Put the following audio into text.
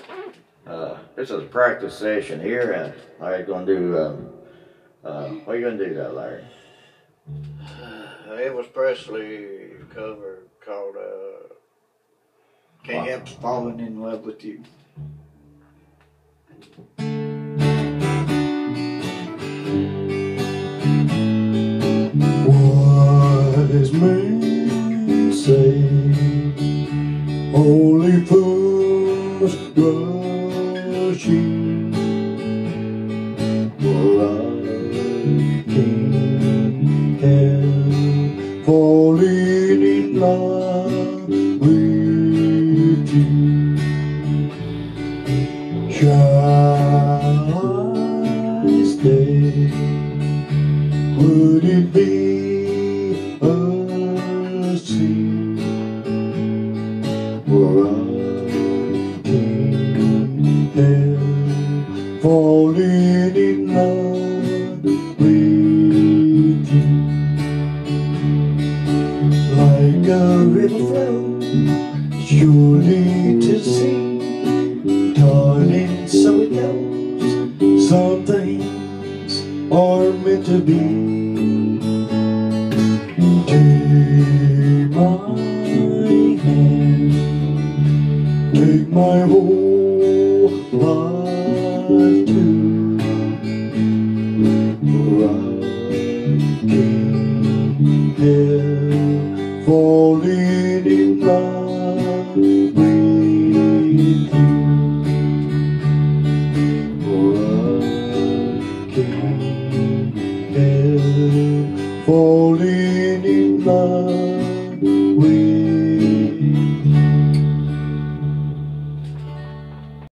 This is a practice session here, and Larry's gonna do, what are you gonna do though, Larry? Elvis Presley cover called Can't Help Falling in Love with You. Wise men say only fools rush in, for I can't help falling in love with you. Shall I stay? Would it be a sin? For I can't help falling in love with you. Like a river flows surely to sea, darling, so it goes. Some things are meant to be. Take my hand, take my whole life too.